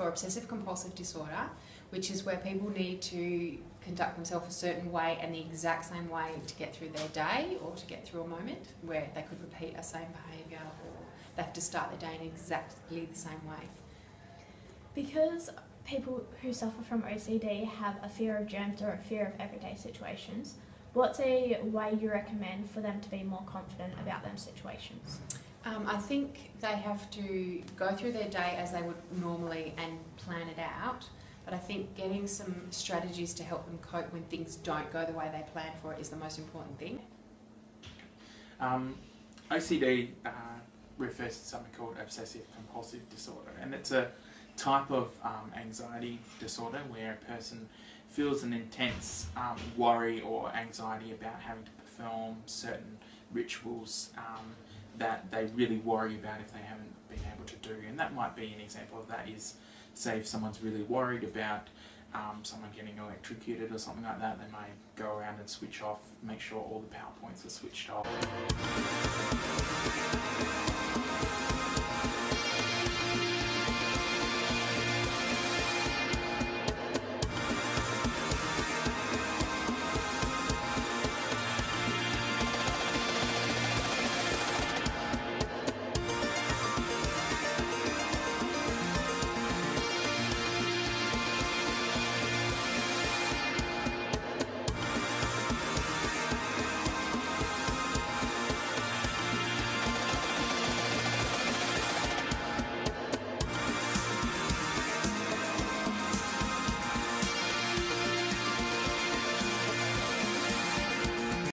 for obsessive compulsive disorder, which is where people need to conduct themselves a certain way and the exact same way to get through their day or to get through a moment, where they could repeat a same behaviour or they have to start their day in exactly the same way. Because people who suffer from OCD have a fear of germs or a fear of everyday situations, what's a way you recommend for them to be more confident about them situations? I think they have to go through their day as they would normally and plan it out, but I think getting some strategies to help them cope when things don't go the way they plan for it is the most important thing. OCD refers to something called obsessive compulsive disorder, and it's a type of anxiety disorder where a person feels an intense worry or anxiety about having to perform certain rituals that they really worry about if they haven't been able to do. And that might be an example of that is, say if someone's really worried about someone getting electrocuted or something like that, they may go around and switch off, make sure all the power points are switched off.